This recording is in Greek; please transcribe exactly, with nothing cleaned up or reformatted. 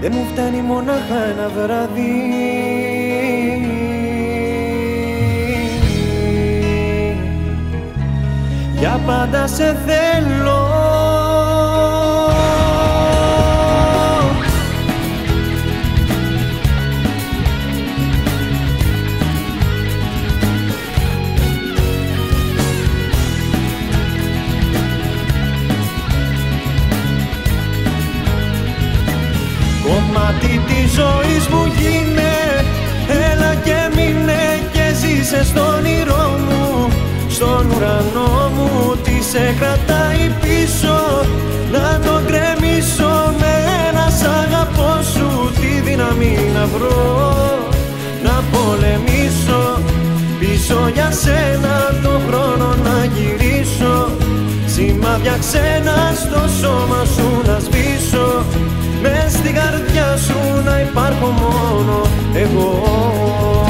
δεν μου φτάνει μονάχα ένα βράδυ. Για πάντα σε θέλω. Κομμάτι της ζωής μου γίνε, έλα και μείνε και ζήσε στον όνειρό μου, στον ουρανό μου. Τι σε κρατάει πίσω, να το γκρεμίσω με ένα σ' αγαπώ σου. Τη δύναμη να βρω, να πολεμήσω, πίσω για σένα το χρόνο να γυρίσω. Σημάδια ξένα στο σώμα σου να σβήσω, μες στην καρδιά σου να υπάρχω μόνο εγώ.